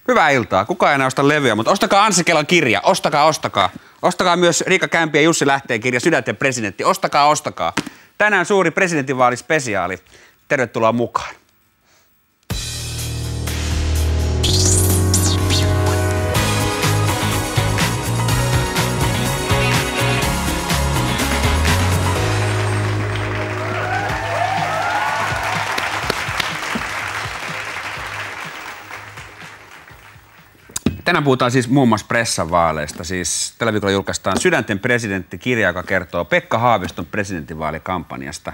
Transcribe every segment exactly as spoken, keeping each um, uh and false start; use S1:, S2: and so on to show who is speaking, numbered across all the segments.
S1: Hyvää iltaa. Kukaan ei enää osta levyä, mutta ostakaa Anssi Kelan kirja. Ostakaa, ostakaa. Ostakaa myös Riikka Kämpi ja Jussi Lähteen kirja Sydänten presidentti. Ostakaa, ostakaa. Tänään suuri presidentinvaalispesiaali. Tervetuloa mukaan. Tänään puhutaan siis muun muassa pressavaaleista. Siis tällä viikolla julkaistaan Sydänten presidentti-kirja, joka kertoo Pekka Haaviston presidentinvaalikampanjasta,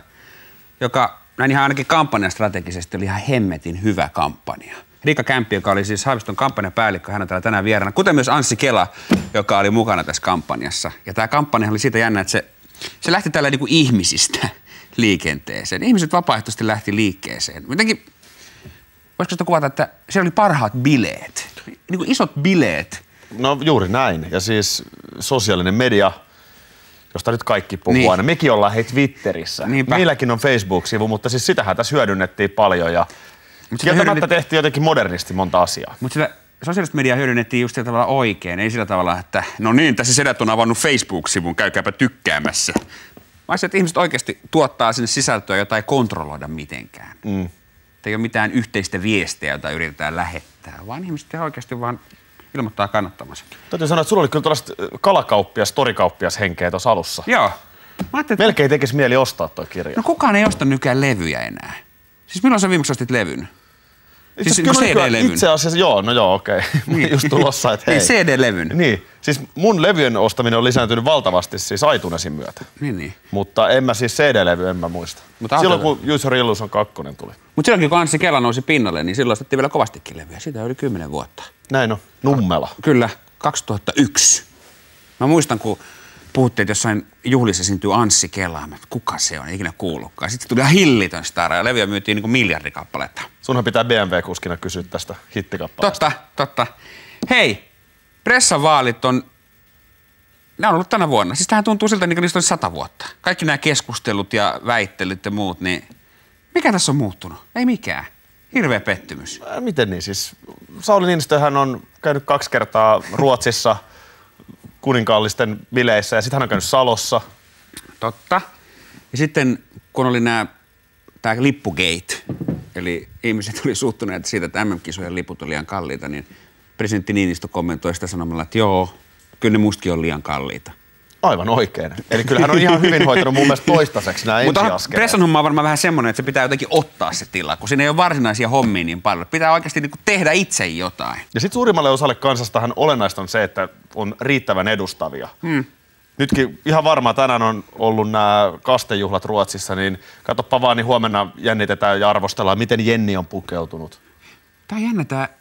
S1: joka näin ihan ainakin kampanjastrategisesti oli ihan hemmetin hyvä kampanja. Riikka Kämpi, joka oli siis Haaviston kampanjapäällikkö, hän on täällä tänään vieraana, kuten myös Anssi Kela, joka oli mukana tässä kampanjassa. Ja tämä kampanja oli siitä jännä, että se, se lähti tällä niin kuin ihmisistä liikenteeseen. Ihmiset vapaaehtoisesti lähti liikkeeseen. Jotenkin, voisiko sitä kuvata, että siellä oli parhaat bileet? Niin kuin isot bileet.
S2: No juuri näin. Ja siis sosiaalinen media, josta nyt kaikki puhuu
S1: niin.
S2: aina. Mekin ollaan hei Twitterissä. Niinpä. Meilläkin on Facebook-sivu, mutta siis sitähän tässä hyödynnettiin paljon ja kieltämättä hyödynnet... tehtiin jotenkin modernisti monta asiaa.
S1: Mutta sitä sosiaalista mediaa hyödynnettiin just sillä tavalla oikein. Ei sillä tavalla, että no niin, tässä sedät on avannut Facebook-sivun, käykääpä tykkäämässä. Vaan se, että ihmiset oikeasti tuottaa sinne sisältöä, jota ei kontrolloida mitenkään. Mm. Ei ole mitään yhteistä viestiä, jota yritetään lähettää, vaan ihmiset oikeasti vaan ilmoittaa kannattamassa.
S2: Täytyy sanoa, että sulla oli kyllä tällaista kalakauppias, torikauppias henkeä tuossa alussa.
S1: Joo. Että...
S2: Melkein tekisi mieli ostaa tuo kirja.
S1: No kukaan ei osta nykyään levyjä enää. Siis milloin sä viimeksi ostit levyn? Siis
S2: niin C D-levyn. Itse asiassa joo, no joo, okei. Okay. Niin. Just tulossa, että hei.
S1: Niin, C D-levyn.
S2: Niin, siis mun levyjen ostaminen on lisääntynyt valtavasti siis iTunesin myötä.
S1: Niin, niin.
S2: Mutta en mä siis C D-levy, en mä muista. Mutta silloin kun User Illusion kakkonen tuli.
S1: Mutta silloinkin kun Anssi Kela nousi pinnalle, niin silloin ostettiin vielä kovastikin levyjä. Siitä yli kymmenen vuotta.
S2: Näin on. Nummela.
S1: Kyllä, kaksituhattayksi. Mä muistan, kun puhuttiin, että jossain juhlissa esiintyy Anssi Kela. Mä, kuka se on? Ei ikinä kuullutkaan. Sitten tuli ihan hillitön stara ja levyjä myytiin niin kuin miljardikappaletta.
S2: Sunhan pitää B M W-kuskina kysyä tästä hittikappaleesta.
S1: Totta, totta. Hei, pressavaalit on, ne on ollut tänä vuonna. Siis tämähän tuntuu siltä, niin kuin niistä olisi sata vuotta. Kaikki nämä keskustelut ja väittelyt ja muut, niin mikä tässä on muuttunut? Ei mikään. Hirveä pettymys.
S2: Ää, miten niin siis? Sauli Niinistöhän on käynyt kaksi kertaa Ruotsissa kuninkaallisten bileissä ja sitten hän on käynyt Salossa.
S1: Totta. Ja sitten kun oli nämä, tämä lippugate, eli ihmiset oli suuttuneet siitä, että M M-kisojen liput on liian kalliita, niin presidentti Niinistö kommentoi sitä sanomalla, että joo, kyllä ne mustakin on liian kalliita.
S2: Aivan oikein. Eli kyllä hän on ihan hyvin hoitanut mun mielestä toistaiseksi nämä ensiaskeleet.
S1: Mutta pressan homma on varmaan vähän semmoinen, että se pitää jotenkin ottaa se tila, kun siinä ei ole varsinaisia hommia niin paljon. Pitää oikeasti niin kuin tehdä itse jotain.
S2: Ja sitten suurimmalle osalle kansastahan olennaista on se, että on riittävän edustavia. Hmm. Nytkin ihan varmaan tänään on ollut nämä kastejuhlat Ruotsissa, niin katsoppa vaan, niin huomenna jännitetään ja arvostellaan, miten Jenni on pukeutunut.
S1: Tämä on jännä tämä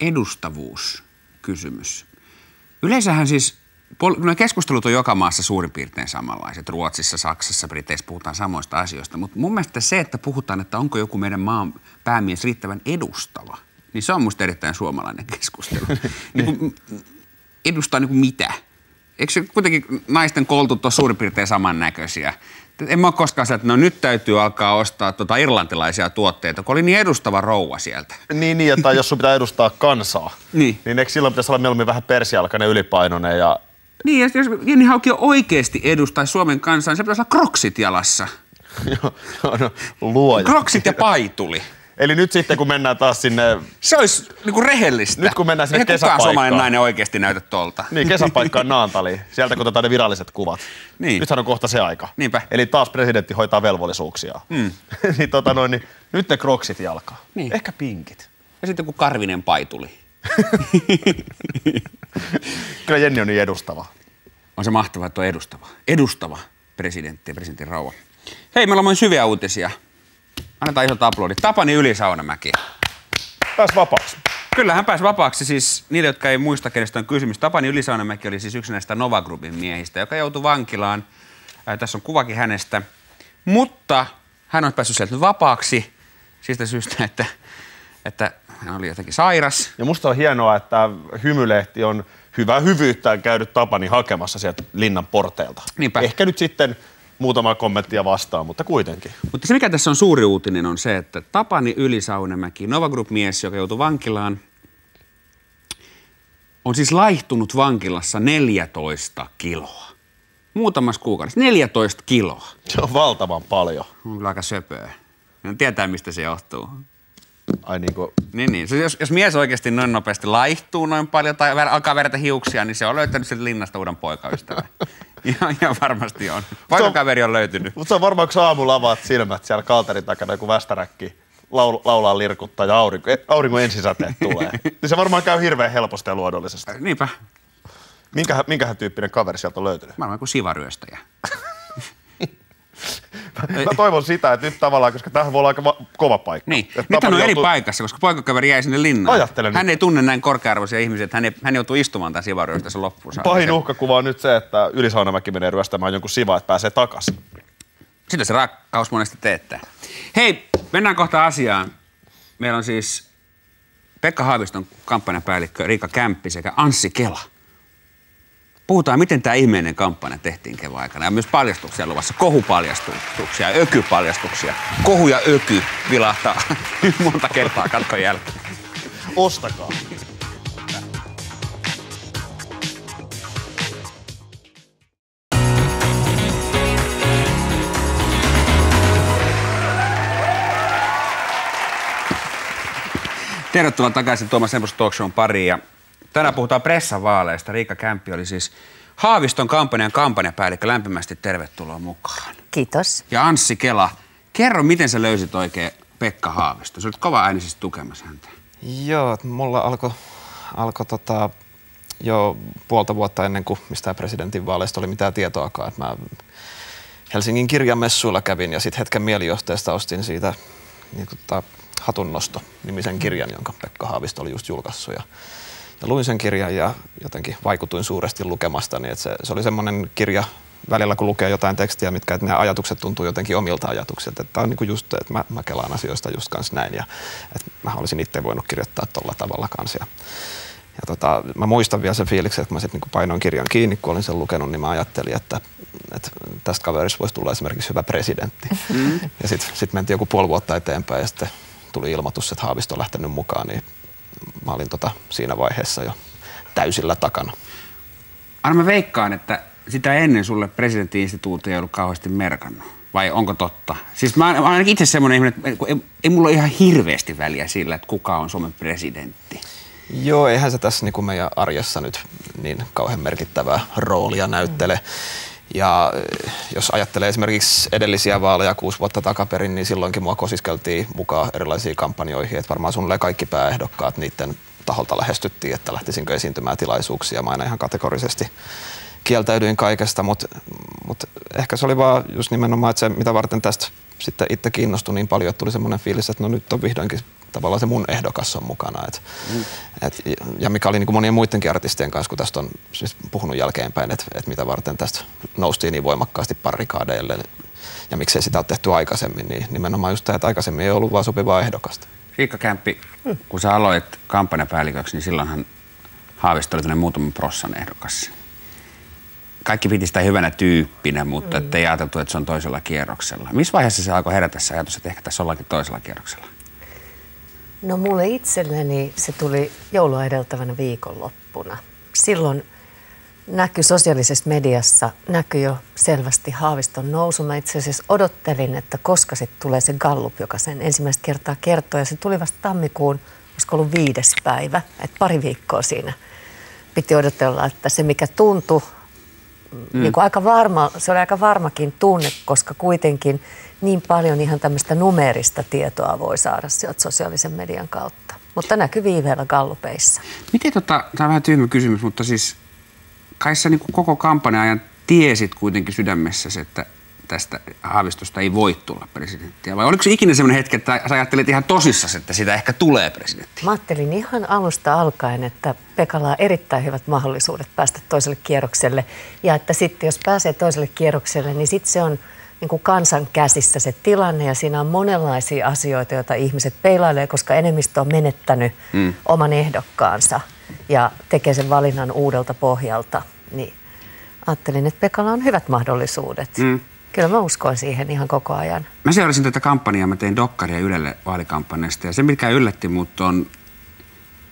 S1: edustavuuskysymys. Yleensähän siis, no keskustelut on joka maassa suurin piirtein samanlaiset. Ruotsissa, Saksassa, Briteissä puhutaan samoista asioista, mutta mun mielestä se, että puhutaan, että onko joku meidän maan päämies riittävän edustava, niin se on musta erittäin suomalainen keskustelu. niin kuin, edustaa niin kuin mitä? Eikö se kuitenkin naisten koulutut ole suurin piirtein samannäköisiä? En mä ole koskaan sanoa, että no nyt täytyy alkaa ostaa tuota irlantilaisia tuotteita, kun oli niin edustava rouva sieltä.
S2: Niin, niin että jos sun pitää edustaa kansaa,
S1: niin.
S2: niin eikö silloin pitäisi olla mieluummin vähän persialkainen, ylipainoinen ja...
S1: Niin, ja jos Jenni Haukio oikeasti edustaisi Suomen kansaa, niin se pitäisi olla kroksit jalassa.
S2: Joo, no, luoja.
S1: Kroksit ja paituli.
S2: Eli nyt sitten, kun mennään taas sinne...
S1: Se olisi niinku rehellistä.
S2: Nyt kun mennään sinne
S1: Eihän
S2: kesäpaikkaan.
S1: kukaan suomalainen nainen oikeasti näytä tolta.
S2: Niin, kesäpaikkaan Naantaliin. Sieltä kun otetaan ne viralliset kuvat.
S1: Niin.
S2: Nythän on kohta se aika.
S1: Niinpä.
S2: Eli taas presidentti hoitaa velvollisuuksia. Mm. niin, tota noin, niin nyt ne kroksit jalkaa.
S1: Niin.
S2: Ehkä pinkit.
S1: Ja sitten joku karvinen paituli.
S2: Kyllä Jenni on niin edustava.
S1: On se mahtavaa, että on edustava. Edustava presidentti ja presidentin rouva. Hei, meillä on myös hyviä uutisia. Annetaan isot aplodit. Tapani Yli-Saunamäki.
S2: Pääsi vapaaksi.
S1: Kyllä, hän pääsi vapaaksi. Siis niille, jotka ei muista, kenestä on kysymys. Tapani Yli-Saunamäki oli siis yksi näistä Nova Groupin miehistä, joka joutui vankilaan. Ää, tässä on kuvakin hänestä. Mutta hän on päässyt sieltä vapaaksi siitä syystä, että, että hän oli jotenkin sairas.
S2: Ja musta on hienoa, että Hymylehti on hyvää hyvyyttään käynyt Tapani hakemassa sieltä linnan porteilta.
S1: Niinpä.
S2: Ehkä nyt sitten muutama kommenttia vastaan, mutta kuitenkin.
S1: Mutta se, mikä tässä on suuri uutinen, on se, että Tapani Yli-Saunamäki, Nova Group-mies, joka joutui vankilaan, on siis laihtunut vankilassa neljätoista kiloa. Muutamassa kuukaudessa. neljätoista kiloa.
S2: Se on valtavan paljon.
S1: On kyllä aika söpöä. No, tietää, mistä se johtuu.
S2: Ai niin kuin...
S1: Niin, niin. Jos, jos mies oikeasti noin nopeasti laihtuu noin paljon tai ver, alkaa verätä hiuksia, niin se on löytänyt sieltä linnasta uuden poikaystävän. ihan, ihan varmasti on. Poikakaveri on löytynyt.
S2: Mutta se on varmaan, kun aamulla avaat silmät siellä kalterin takana, joku västäräkki laul, laulaa lirkuttaa ja aurinko, aurinko ensisäteet tulee. Niin se varmaan käy hirveän helposti ja luonnollisesti.
S1: Niinpä.
S2: Minkähän, minkähän tyyppinen kaveri sieltä on löytynyt?
S1: Varmaan kuin sivaryöstäjä.
S2: Mä toivon sitä, että nyt tavallaan, koska tämähän voi olla aika va- kova paikka.
S1: Niin, nyt hän on eri paikassa, koska poikakaveri jäi sinne linnaan.
S2: Ajattelen
S1: hän
S2: nyt.
S1: ei tunne näin korkea-arvoisia ihmisiä, että hän, ei, hän joutuu istumaan tämän sivaryöstäjän loppuun.
S2: Pahin uhkakuva on nyt se, että Ylisaunamäki menee ryöstämään jonkun siva, että pääsee takaisin.
S1: Sitä se rakkaus monesti teettää. Hei, mennään kohta asiaan. Meillä on siis Pekka Haaviston kampanjapäällikkö Riikka Kämppi sekä Anssi Kela. Puhutaan, miten tämä ihmeinen kampanja tehtiin kevään aikana. Ja myös paljastuksia luvassa, kohupaljastuksia, ökypaljastuksia. Kohu ja öky vilahtaa monta kertaa katkon jälkeen.
S2: Ostakaa.
S1: Tervetuloa takaisin Tuomas Sempos Talk Shown pariin. Ja tänään puhutaan pressavaaleista. Riikka Kämppi oli siis Haaviston kampanjan kampanjapäällikkö. Lämpimästi tervetuloa mukaan.
S3: Kiitos.
S1: Ja Anssi Kela, kerro, miten sä löysit oikein Pekka Haavisto? Sä olet kova äänisesti tukemassa häntä.
S4: Joo, mulla alkoi alko tota, jo puolta vuotta ennen kuin mistään presidentinvaaleista oli mitään tietoakaan. Mä Helsingin kirjamessuilla kävin ja sitten hetken mielijohteesta ostin siitä niin, tota, Hatunnosto-nimisen kirjan, jonka Pekka Haavisto oli just julkaissut. Ja, ja luin sen kirjan ja jotenkin vaikutuin suuresti lukemastani. Että se, se oli semmoinen kirja välillä, kun lukee jotain tekstiä, mitkä että ne ajatukset tuntuu jotenkin omilta ajatuksilta. Tämä on niin kuin just, että mä, mä kelaan asioista just kanssa näin. Ja, että mä olisin itse voinut kirjoittaa tolla tavalla kanssa. Ja, ja tota, mä muistan vielä sen fiiliksen, että mä sitten niin painoin kirjan kiinni, kun olin sen lukenut, niin mä ajattelin, että, että tästä kaverista voisi tulla esimerkiksi hyvä presidentti. Mm. Ja sitten sit mentiin joku puoli vuotta eteenpäin ja sitten tuli ilmoitus, että Haavisto on lähtenyt mukaan, niin mä olin tota siinä vaiheessa jo täysillä takana.
S1: Anna mä veikkaan, että sitä ennen sulle presidentti-instituutio ei ollut kauheasti merkannut. Vai onko totta? Siis mä olen ainakin itse semmoinen ihminen, että ei, ei mulla ole ihan hirveästi väliä sillä, että kuka on Suomen presidentti.
S4: Joo, eihän se tässä niin kuin meidän arjessa nyt niin kauhean merkittävää roolia näyttele. Ja jos ajattelee esimerkiksi edellisiä vaaleja kuusi vuotta takaperin, niin silloinkin mua kosiskeltiin mukaan erilaisiin kampanjoihin. Että varmaan suunnilleen kaikki pääehdokkaat niiden taholta lähestyttiin, että lähtisinkö esiintymään tilaisuuksia. Mä aina ihan kategorisesti kieltäydyin kaikesta, mutta mut ehkä se oli vaan just nimenomaan, että se mitä varten tästä sitten itse kiinnostui niin paljon, että tuli semmoinen fiilis, että no nyt on vihdoinkin tavallaan se mun ehdokas on mukana. Et, mm. et, ja mikä oli niin kuin monien muidenkin artistien kanssa, kun tästä on siis puhunut jälkeenpäin, että et mitä varten tästä noustiin niin voimakkaasti barrikaadeille ja miksei sitä ole tehty aikaisemmin, niin nimenomaan just tämä, että aikaisemmin ei ollut vaan sopivaa ehdokasta.
S1: Riikka Kämppi, mm. kun sä aloit kampanjapäälliköksi, niin silloinhan Haavisto oli tämmöinen muutaman prossan ehdokas. Kaikki piti sitä hyvänä tyyppinä, mutta mm. ei ajateltu, että se on toisella kierroksella. Missä vaiheessa se alkoi herätä se ajatus, että ehkä tässä ollaankin toisella kierroksella?
S3: No mulle itselleni se tuli joulua edeltävänä viikonloppuna. Silloin näkyi sosiaalisessa mediassa, näkyi jo selvästi Haaviston nousu. Mä itse asiassa odottelin, että koska sitten tulee se gallup, joka sen ensimmäistä kertaa kertoo. Ja se tuli vasta tammikuun, olisiko ollut viides päivä, että pari viikkoa siinä piti odotella, että se mikä tuntui, mm. niin kuin aika varma, se oli aika varmakin tunne, koska kuitenkin niin paljon ihan tämmöistä numeerista tietoa voi saada sieltä sosiaalisen median kautta. Mutta näkyy viiveellä gallupeissa.
S1: Miten tota, tämä on vähän tyhmä kysymys, mutta siis kai sä niin koko kampanjan ajan tiesit kuitenkin sydämessäsi, että tästä Haavistosta ei voi tulla presidenttiä? Vai oliko se ikinä semmoinen hetki, että sä ajattelit ihan tosissasi, että siitä ehkä tulee presidentti?
S3: Mä ajattelin ihan alusta alkaen, että Pekalla on erittäin hyvät mahdollisuudet päästä toiselle kierrokselle. Ja että sitten jos pääsee toiselle kierrokselle, niin sitten se on niin kuin kansan käsissä se tilanne ja siinä on monenlaisia asioita, joita ihmiset peilailee, koska enemmistö on menettänyt mm. oman ehdokkaansa ja tekee sen valinnan uudelta pohjalta. Niin ajattelin, että Pekalla on hyvät mahdollisuudet. Mm. Kyllä mä uskoin siihen ihan koko ajan.
S1: Mä seurasin tätä kampanjaa, mä tein dokkaria Ylelle vaalikampanjasta ja se mikä yllätti mut on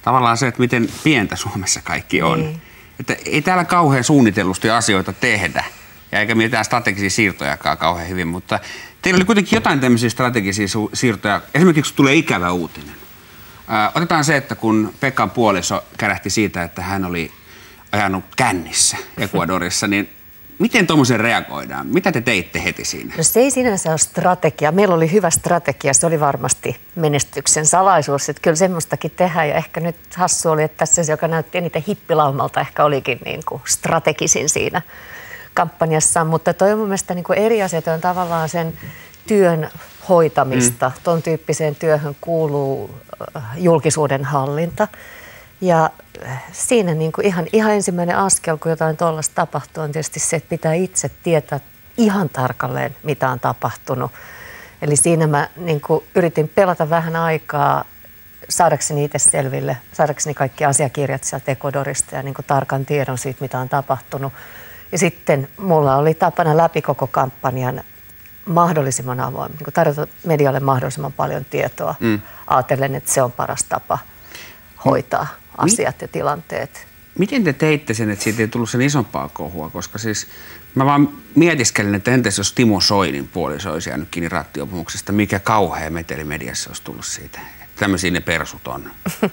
S1: tavallaan se, että miten pientä Suomessa kaikki on.
S3: Niin.
S1: Että ei täällä kauhean suunnitellusti asioita tehdä, ja eikä mitään strategisia siirtojakaan kauhean hyvin, mutta teillä oli kuitenkin jotain tämmöisiä strategisia siirtoja. Esimerkiksi tulee ikävä uutinen. Ö, otetaan se, että kun Pekan puoliso kärähti siitä, että hän oli ajanut kännissä Ecuadorissa, niin miten tuommoisen reagoidaan? Mitä te teitte heti siinä?
S3: No se ei sinänsä ole strategia. Meillä oli hyvä strategia. Se oli varmasti menestyksen salaisuus. Että kyllä semmoistakin tehdään. Ja ehkä nyt hassu oli, että tässä se, joka näytti eniten hippilaumalta, ehkä olikin niin kuin strategisin siinä kampanjassa. Mutta toi on mun mielestä niin kuin eri asia. Toi on tavallaan sen työn hoitamista. Mm. Ton tyyppiseen työhön kuuluu julkisuuden hallinta. Ja siinä niin kuin ihan, ihan ensimmäinen askel, kun jotain tuollaista tapahtuu, on tietysti se, että pitää itse tietää ihan tarkalleen, mitä on tapahtunut. Eli siinä mä niin kuin yritin pelata vähän aikaa saadakseni itse selville, saadakseni kaikki asiakirjat sieltä Ecuadorista ja niin kuin tarkan tiedon siitä, mitä on tapahtunut. Ja sitten mulla oli tapana läpi koko kampanjan mahdollisimman avoin, niin kuin tarjota medialle mahdollisimman paljon tietoa. Mm. Aatellen, että se on paras tapa hoitaa asiat ja tilanteet.
S1: Miten te teitte sen, että siitä ei tullut sen isompaa kohua? Koska siis mä vaan mietiskelin, että entäs jos Timo Soinin puoliso olisi jäänyt kiinni rattijuopumuksesta, mikä kauhea meteli mediassa olisi tullut siitä? Tämmöisiä ne persut on.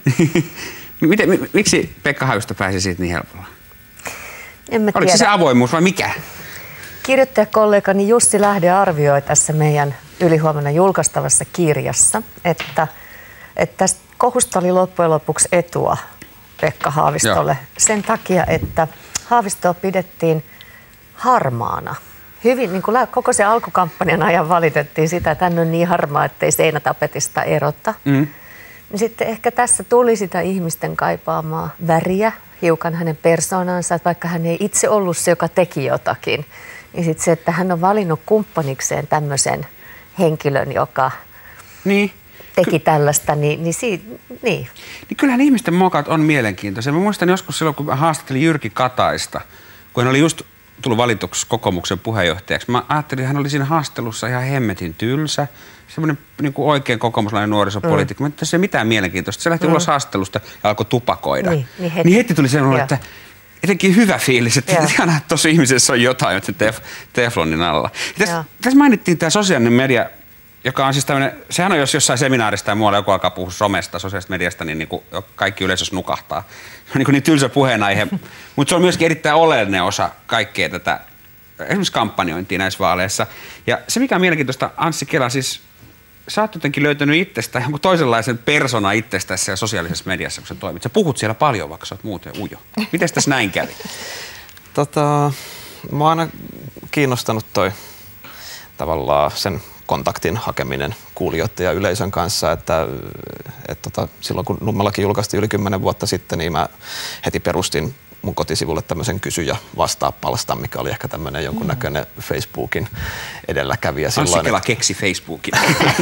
S1: Miten, miksi Pekka Haavisto pääsi siitä niin helpolla?
S3: En mä
S1: Oliko
S3: tiedä.
S1: se se avoimuus vai mikä?
S3: Kirjoittajakollegani Jussi Lähde arvioi tässä meidän ylihuomenna julkaistavassa kirjassa, että, että tästä kohusta oli loppujen lopuksi etua Pekka Haavistolle. Joo. Sen takia, että Haavistoa pidettiin harmaana. Hyvin, niin kuin koko se alkukampanjan ajan valitettiin sitä, että hän on niin harmaa, ettei seinätapetista erota. Mm. Sitten ehkä tässä tuli sitä ihmisten kaipaamaa väriä, hiukan hänen persoonansa, että vaikka hän ei itse ollut se, joka teki jotakin, niin sitten se, että hän on valinnut kumppanikseen tämmöisen henkilön, joka niin teki Ky- tällaista, niin, niin, siitä, niin.
S1: niin kyllähän ihmisten mokat on mielenkiintoisia. Mä muistan joskus silloin, kun mä haastattelin Jyrki Kataista, kun hän oli just tullut valituksi kokoomuksen puheenjohtajaksi. Mä ajattelin, että hän oli siinä haastattelussa ihan hemmetin tylsä, semmoinen niin kuin oikein kokoomuslainen nuorisopoliitikko. Mm. Mutta se ei mitään mielenkiintoista. Se lähti mm. ulos haastattelusta ja alkoi tupakoida. Niin, niin, heti. niin heti tuli sellainen, että jotenkin hyvä fiilis, että ihan tuossa ihmisessä on jotain, että tef, teflonin alla. Tässä, tässä mainittiin tämä sosiaalinen media, joka on siis tämmöinen, sehän on jos jossain seminaarista ja muualla joku alkaa puhua somesta, sosiaalisesta mediasta, niin, niin kuin kaikki yleisössä nukahtaa. Se on niin, niin tylsä puheenaihe, mutta se on myöskin erittäin oleellinen osa kaikkea tätä esimerkiksi kampanjointia näissä vaaleissa. Ja se mikä on mielenkiintoista, Anssi Kela, siis sä oot jotenkin löytänyt itsestä jonkun toisenlaisen persona itsestäsi siellä sosiaalisessa mediassa, kun sä toimit. Sä puhut siellä paljon, vaikka sä oot muuten ujo. Mites tässä näin kävi? Tota,
S4: mä oon aina kiinnostanut toi tavallaan sen kontaktin hakeminen kuulijoiden ja yleisön kanssa, että et tota, silloin kun Nummellakin julkaistiin yli kymmenen vuotta sitten, niin mä heti perustin mun kotisivulle tämmöisen kysy- ja vastaa-palstan, mikä oli ehkä tämmöinen jonkunnäköinen Facebookin edelläkävijä.
S1: Anssi Kela keksi Facebookin.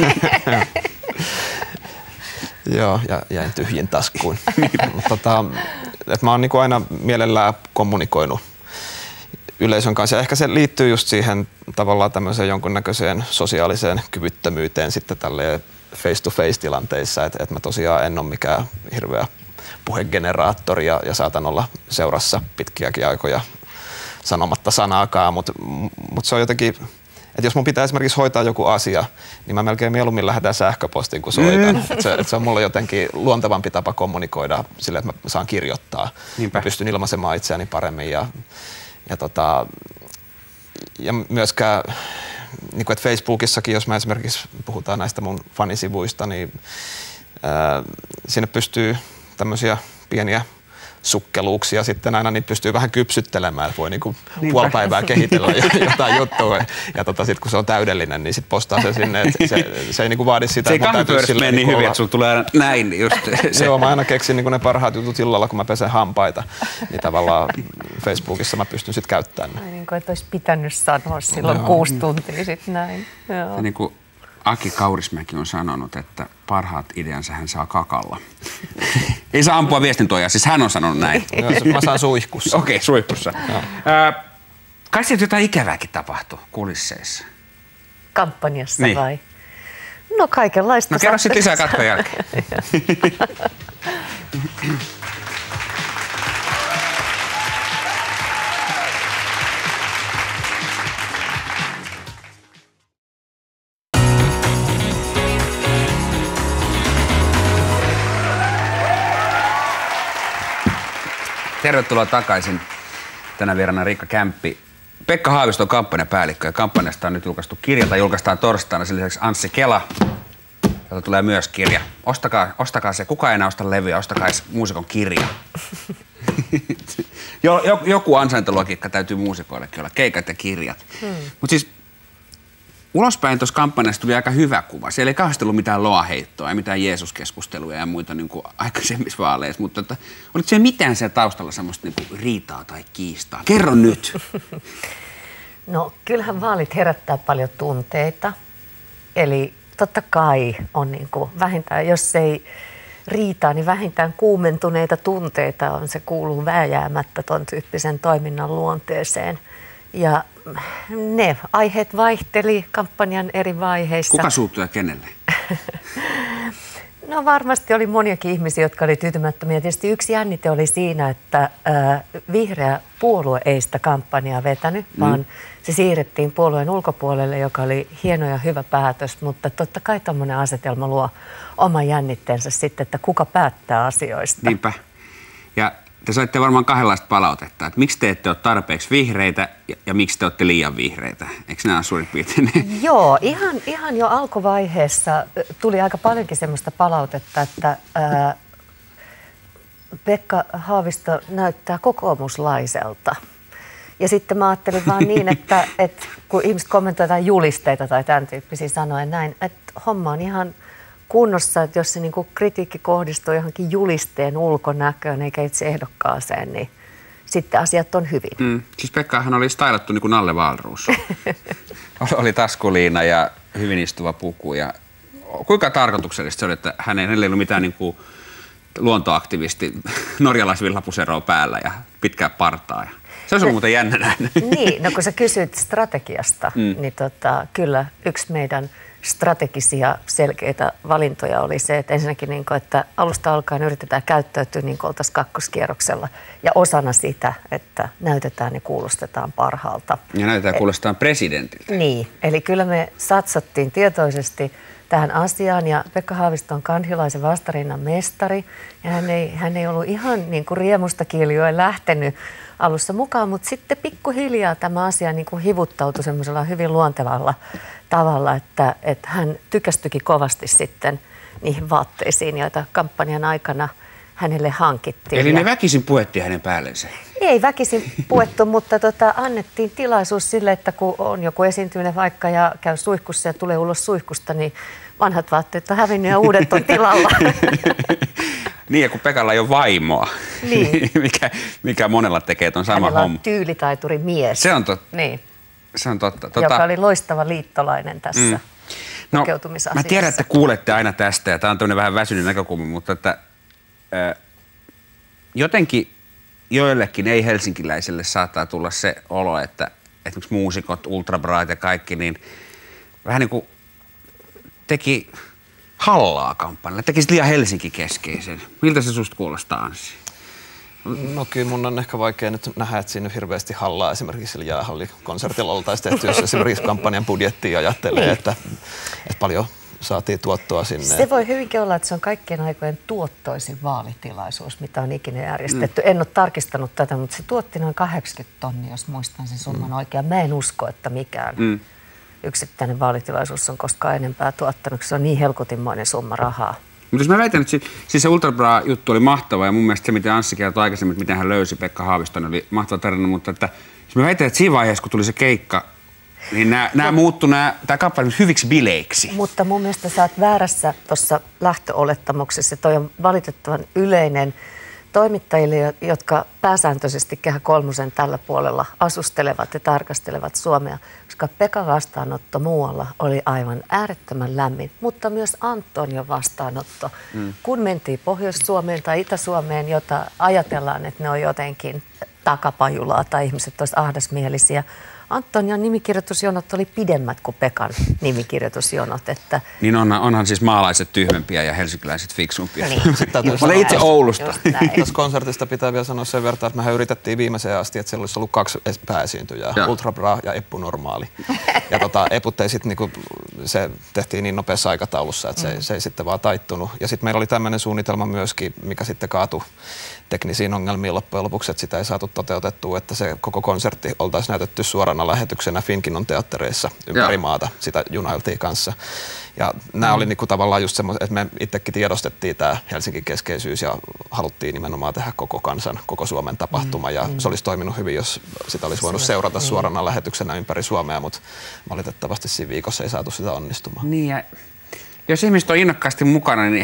S4: Joo, ja jäin tyhjin taskuun. tota, et mä oon niinku aina mielellään kommunikoinut yleisön kanssa. Ja ehkä se liittyy just siihen tavallaan tämmöiseen jonkunnäköiseen sosiaaliseen kyvyttömyyteen sitten tälleen face-to-face-tilanteissa, että et mä tosiaan en ole mikään hirveä puhegeneraattori ja, ja saatan olla seurassa pitkiäkin aikoja sanomatta sanaakaan, mutta mut se on jotenkin, että jos mun pitää esimerkiksi hoitaa joku asia, niin mä melkein mieluummin lähdetään sähköpostiin kuin soitan. Mm. Et se, et se on mulle jotenkin luontevampi tapa kommunikoida sille, että mä saan kirjoittaa. Niinpä. Mä pystyn ilmaisemaan itseäni paremmin ja Ja, tota, ja myöskään, niin kuin, että Facebookissakin, jos mä esimerkiksi puhutaan näistä mun fanisivuista, niin ää, sinne pystyy tämmöisiä pieniä sukkeluuksia sitten aina, niin pystyy vähän kypsyttelemään, että voi niinku puoli päivää kehitellä jotain juttua. Ja tota, sitten kun se on täydellinen, niin sitten postaa se sinne, että se, se ei niinku vaadi sitä.
S1: Se ei kahvipöydässä mene niin hyvin, että sulla tulee näin just.
S4: Joo, mä aina keksin niinku ne parhaat jutut illalla, kun mä pesen hampaita. Niin tavallaan Facebookissa mä pystyn sitten käyttämään ne.
S3: Niin kuin, että olisi pitänyt sanoa silloin no, kuusi tuntia sitten näin. Joo.
S1: Niin kuin Aki Kaurismäki on sanonut, että parhaat ideansa hän saa kakalla. Ei saa ampua viestintuojaa, siis hän on sanonut näin.
S4: Mä saan suihkussa.
S1: Okei, okay, suihkussa. Äh, kai sieltä jotain ikävääkin tapahtui kulisseissa?
S3: Kampanjassa niin. Vai? No kaikenlaista.
S1: No kerro sitten lisää katkon jälkeen. Tervetuloa takaisin. Tänä vieraana Riikka Kämppi. Pekka Haavisto on kampanjapäällikkö ja kampanjasta on nyt julkaistu kirja, tai julkaistaan torstaina. Sen lisäksi Anssi Kela, jolta tulee myös kirja. Ostakaa, ostakaa se. Kuka ei enää osta levyä, ostakaa muusikon kirja. Joku ansaintologiikka täytyy muusikoillekin olla, keikat ja kirjat. Hmm. Mutta siis ulospäin tuossa kampanjasta tuli aika hyvä kuva. Siellä ei kauheasti ollut mitään loaheittoa ja mitään Jeesus-keskusteluja ja muita niin kuin aikaisemmissa vaaleissa, mutta että, oliko siellä mitään siellä taustalla semmoista niin kuin riitaa tai kiistaa? Kerro nyt!
S3: No kyllähän vaalit herättää paljon tunteita, eli totta kai on niin kuin vähintään, jos ei riitaa, niin vähintään kuumentuneita tunteita on, se kuuluu vääjäämättä ton tyyppisen toiminnan luonteeseen. Ja ne aiheet vaihteli kampanjan eri vaiheissa.
S1: Kuka suuttui ja kenelle?
S3: No varmasti oli moniakin ihmisiä, jotka oli tyytymättömiä. Tietysti yksi jännite oli siinä, että ää, vihreä puolue ei sitä kampanjaa vetänyt, mm. vaan se siirrettiin puolueen ulkopuolelle, joka oli hieno ja hyvä päätös. Mutta totta kai tämmöinen asetelma luo oman jännitteensä sitten, että kuka päättää asioista.
S1: Niinpä. Ja te saitte varmaan kahdenlaista palautetta, että miksi te ette ole tarpeeksi vihreitä ja, ja miksi te olette liian vihreitä. Eikö nämä ole suurin piirtein?
S3: Joo, ihan, ihan jo alkuvaiheessa tuli aika paljonkin semmoista palautetta, että ää, Pekka Haavisto näyttää kokoomuslaiselta. Ja sitten mä ajattelin vaan niin, että, että kun ihmiset kommentoivat jotain julisteita tai tämän tyyppisiä sanoen näin, että homma on ihan kunnossa, että jos se niin kuin kritiikki kohdistuu johonkin julisteen ulkonäköön eikä itse ehdokkaaseen, niin sitten asiat on hyvin. Mm.
S1: Siis Pekkahan oli stylattu niin kuin Nalle Wahlroos. Oli taskuliina ja hyvin istuva puku. Ja kuinka tarkoituksellista se oli, että hänellä ei ollut mitään niin kuin luontoaktivisti norjalaisvillapuseroa päällä ja pitkää partaa. Se olisi ollut muuten jännä nähdä.
S3: Niin, no kun sä kysyit strategiasta, mm. niin tota, kyllä yksi meidän strategisia selkeitä valintoja oli se, että ensinnäkin, niin kuin, että alusta alkaen yritetään käyttäytyä niin kuin oltaisiin kakkoskierroksella ja osana sitä, että näytetään ja kuulostetaan parhaalta.
S1: Ja näytetään ja kuulostetaan presidentiltä.
S3: Niin, eli kyllä me satsattiin tietoisesti tähän asiaan ja Pekka Haavisto on Kanhilaisen vastarinnan mestari ja hän ei, hän ei ollut ihan niin kuin riemusta kiljoen lähtenyt alussa mukaan, mutta sitten pikkuhiljaa tämä asia niin kuin hivuttautui semmoisella hyvin luontevalla tavalla, että, että hän tykästyikin kovasti sitten niihin vaatteisiin, joita kampanjan aikana hänelle hankittiin.
S1: Eli ne väkisin puettiin hänen päällensä?
S3: Ei väkisin puettu, mutta tota, annettiin tilaisuus sille, että kun on joku esiintyminen vaikka ja käy suihkussa ja tulee ulos suihkusta, niin vanhat vaatteet on hävinnyt ja uudet on tilalla.
S1: Niin, ja kun Pekalla ei ole vaimoa, niin. mikä, mikä monella tekee ton sama
S3: Hänellä
S1: homma.
S3: on tyylitaituri mies.
S1: Se on totta.
S3: Niin.
S1: Se on totta.
S3: Tota... Joka oli loistava liittolainen tässä mm.
S1: No,
S3: pukeutumisasiassa.
S1: mä tiedän, että kuulette aina tästä, ja tämä on tämmöinen vähän väsynyt näkökulma, mutta että, äh, jotenkin joillekin ei-helsinkiläisille saattaa tulla se olo, että esimerkiksi muusikot, ultrabraat ja kaikki, niin vähän niin kuin teki hallaa kampanjalle, teki liian Helsinki-keskeisen. Miltä se susta kuulostaa, Anssi?
S4: No kyllä mun on ehkä vaikea nyt nähdä, että siinä hirveästi hallaa esimerkiksi sillä jäähallikonsertilla oltaisiin tehty, jos esimerkiksi kampanjan budjettia ajattelee, niin. että, että paljon saatiin tuottoa sinne.
S3: Se voi hyvinkin olla, että se on kaikkien aikojen tuottoisin vaalitilaisuus, mitä on ikinä järjestetty. Mm. En ole tarkistanut tätä, mutta se tuotti noin kahdeksankymmentä tonnia, jos muistan sen summan mm. oikein. Mä en usko, että mikään mm. yksittäinen vaalitilaisuus on koskaan enempää tuottanut. Se on niin helkutinmoinen summa rahaa.
S1: Mutta jos mä väitän, että siis se Ultrabra-juttu oli mahtava ja mun mielestä se, mitä Anssi kertoi aikaisemmin, että miten hän löysi Pekka Haaviston, oli mahtava tarina, mutta että jos mä väitän, että siinä vaiheessa, kun tuli se keikka, niin nämä, nämä muuttui, nämä, tämä kappale hyviksi bileiksi.
S3: Mutta mun mielestä sä oot väärässä tuossa lähtöolettamuksessa. Toi on valitettavan yleinen toimittajille, jotka pääsääntöisesti Kehä Kolmosen tällä puolella asustelevat ja tarkastelevat Suomea, koska Pekan vastaanotto muualla oli aivan äärettömän lämmin, mutta myös Antonion vastaanotto. Mm. Kun mentiin Pohjois-Suomeen tai Itä-Suomeen, jota ajatellaan, että ne on jotenkin takapajulaa tai ihmiset olisivat ahdasmielisiä, Antonion nimikirjoitusjonot oli pidemmät kuin Pekan nimikirjoitusjonot. Että...
S1: Niin on, onhan siis maalaiset tyhmempiä ja helsinkiläiset fiksumpia.
S3: Niin.
S1: Olen itse Oulusta.
S4: Tuossa konsertista pitää vielä sanoa sen verran, että mehän yritettiin viimeiseen asti, että siellä olisi ollut kaksi pääesiintyjää, ja. Ultra Bra ja Eppu Normaali. Ja tota, Eput ei sit niinku, se tehtiin niin nopeassa aikataulussa, että se, mm. se ei sitten vaan taittunut. Ja sitten meillä oli tämmöinen suunnitelma myöskin, mikä sitten kaatui teknisiin ongelmiin loppujen lopuksi, että sitä ei saatu toteutettua, että se koko konsertti oltaisiin näytetty suorana lähetyksenä Finkinon teattereissa ympäri ja. maata. Sitä junailtiin kanssa. Ja nämä mm. oli niinku tavallaan just semmoiset, että me itsekin tiedostettiin tämä Helsingin keskeisyys ja haluttiin nimenomaan tehdä koko kansan, koko Suomen tapahtuma. Mm. Ja mm. se olisi toiminut hyvin, jos sitä olisi voinut seurata mm. suorana lähetyksenä ympäri Suomea, mutta valitettavasti siinä viikossa ei saatu sitä onnistumaan.
S1: Niin ja jos ihmiset on innokkaasti mukana, niin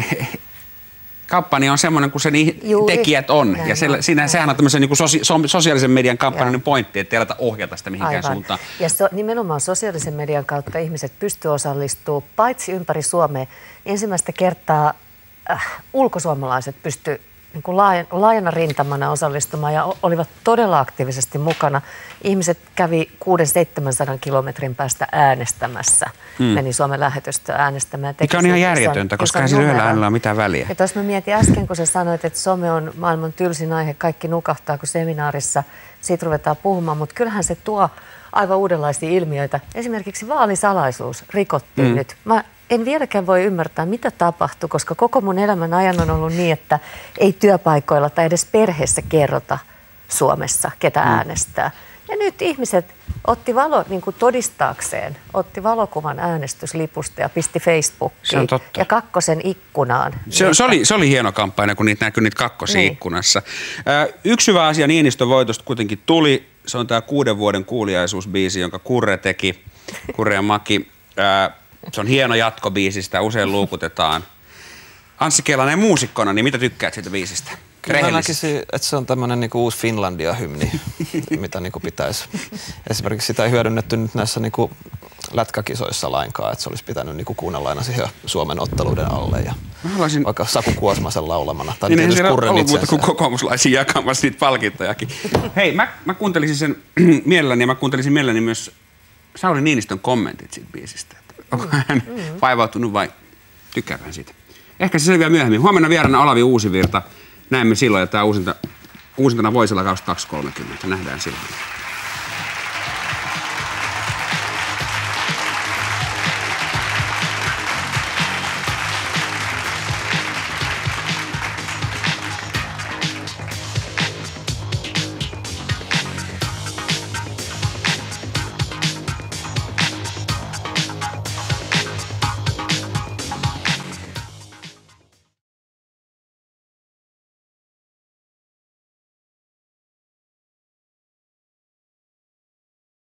S1: kampanja on semmoinen kuin se Juuri. tekijät on. Näin ja se, on. Siinä, sehän on tämmöisen niin kuin sosi, sosiaalisen median kampanjan pointti, että ei aleta ohjata sitä mihinkään Aivan. suuntaan.
S3: Ja so, nimenomaan sosiaalisen median kautta ihmiset pystyvät osallistumaan paitsi ympäri Suomea. Ensimmäistä kertaa äh, ulkosuomalaiset pystyvät niin kuin laajana rintamana osallistumaan ja olivat todella aktiivisesti mukana. Ihmiset kävi kuusisataa seitsemänsataa kilometrin päästä äänestämässä. Mm. Meni Suomen lähetystö äänestämään.
S1: Mikä on ihan järjetöntä, koska ei sillä yhdellä äänellä ole mitään väliä.
S3: Ja tuossa mä mietin äsken, kun sä sanoit, että some on maailman tylsin aihe, kaikki nukahtaa, kun seminaarissa siitä ruvetaan puhumaan, mutta kyllähän se tuo aivan uudenlaisia ilmiöitä. Esimerkiksi vaalisalaisuus rikottiin mm. nyt. Mä en vieläkään voi ymmärtää, mitä tapahtui, koska koko mun elämän ajan on ollut niin, että ei työpaikoilla tai edes perheessä kerrota Suomessa, ketä mm. äänestää. Ja nyt ihmiset otti valo niin kuin todistaakseen, otti valokuvan äänestyslipusta ja pisti Facebookiin ja kakkosen ikkunaan.
S1: Se, se, oli, se oli hieno kampanja, kun niitä näkyi niitä kakkosen niin. ikkunassa. Ö, yksi hyvä asia Niinistön voitosta kuitenkin tuli. Se on tämä kuuden vuoden kuuliaisuusbiisi, jonka Kurre teki, Kurre ja Maki. Ö, se on hieno jatkobiisi, sitä usein luukutetaan. Anssi Keelanen muusikkona, niin mitä tykkäät siitä biisistä?
S4: Kyllä mä näkisin, että se on tämmöinen niinku uusi Finlandia-hymni, mitä niinku pitäisi. Esimerkiksi sitä ei hyödynnetty nyt näissä niinku lätkäkisoissa lainkaan, että se olisi pitänyt niinku kuunnella aina siihen Suomen otteluiden alle ja haluaisin... vaikka Saku Kuosmasen laulamana. Tai
S1: niin ei siellä ollut muuta kuin kokoomuslaisia jakamassa niitä palkintojakin. Hei, mä, mä kuuntelisin sen mielelläni ja mä kuuntelisin mielelläni myös Sauli Niinistön kommentit siitä biisistä. Onko hän mm-hmm. vaivautunut vai tykkääpä siitä? Ehkä se selviää myöhemmin. Huomenna vieraana Olavi Uusivirta. Näemme silloin, ja tämä uusinta, uusintana Voisella kaksituhattakolmekymmentä. Nähdään silloin.